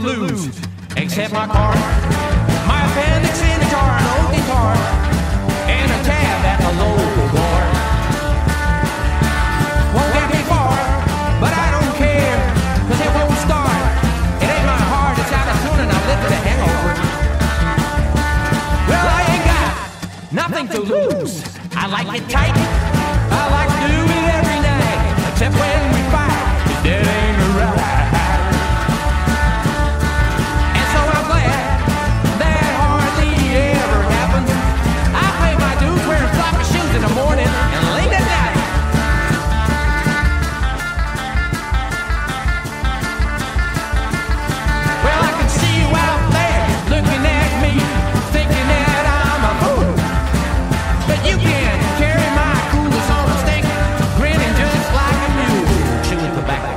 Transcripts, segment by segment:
lose, except my car, my appendix in a jar, an old guitar, and a tab at the local bar. Won't get me far, but I don't care, 'cause it won't start. It ain't my heart, it's out of tune, and I live with a hangover. Well, I ain't got nothing to lose. I like it tight, I like to do it every night, except when we fight, it ain't right. And so I'm glad that hardly ever happens. I pay my dues wearing floppy shoes in the morning and late at night. Well, I can see you out there looking at me, thinking that I'm a fool, but you can't carry my coolness on a stick, grinning just like a mule, chewing tobacco.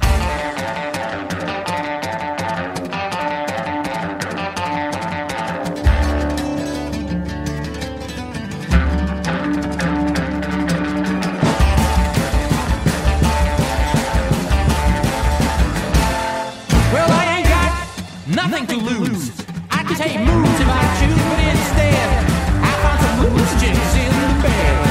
Well, I ain't got nothing to lose. I can take moves if I choose, but instead I found some loose chicks in the bed.